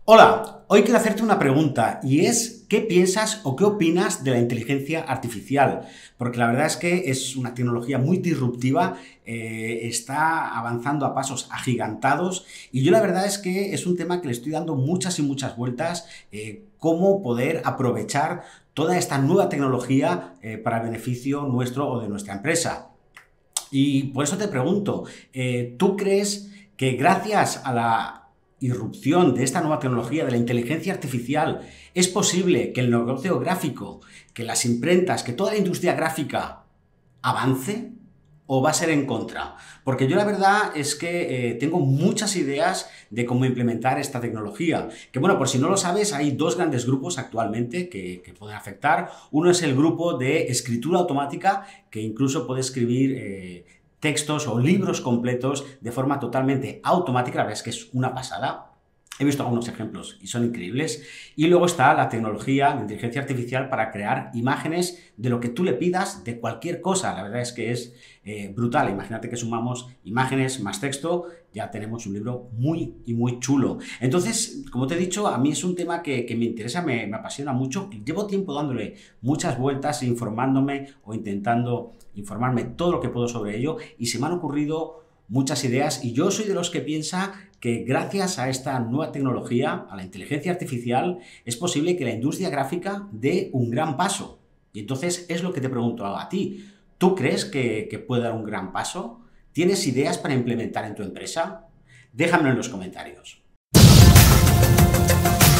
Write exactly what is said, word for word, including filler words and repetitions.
Hola, hoy quiero hacerte una pregunta y es ¿qué piensas o qué opinas de la inteligencia artificial? Porque la verdad es que es una tecnología muy disruptiva, eh, está avanzando a pasos agigantados y yo la verdad es que es un tema que le estoy dando muchas y muchas vueltas, eh, cómo poder aprovechar toda esta nueva tecnología eh, para el beneficio nuestro o de nuestra empresa. Y por eso te pregunto, eh, ¿tú crees que gracias a la irrupción de esta nueva tecnología, de la inteligencia artificial, es posible que el negocio gráfico, que las imprentas, que toda la industria gráfica avance? ¿O va a ser en contra? Porque yo la verdad es que eh, tengo muchas ideas de cómo implementar esta tecnología. Que bueno, por si no lo sabes, hay dos grandes grupos actualmente que, que pueden afectar. Uno es el grupo de escritura automática, que incluso puede escribir eh, textos o libros completos de forma totalmente automática. La verdad es que es una pasada. He visto algunos ejemplos y son increíbles. Y luego está la tecnología de inteligencia artificial para crear imágenes de lo que tú le pidas, de cualquier cosa. La verdad es que es eh, brutal. Imagínate que sumamos imágenes más texto, ya tenemos un libro muy y muy chulo. Entonces, como te he dicho, a mí es un tema que, que me interesa, me, me apasiona mucho. Llevo tiempo dándole muchas vueltas, informándome o intentando informarme todo lo que puedo sobre ello y se me han ocurrido muchas ideas y yo soy de los que piensa que gracias a esta nueva tecnología, a la inteligencia artificial, es posible que la industria gráfica dé un gran paso. Y entonces es lo que te pregunto a ti. ¿Tú crees que, que puede dar un gran paso? ¿Tienes ideas para implementar en tu empresa? Déjamelo en los comentarios.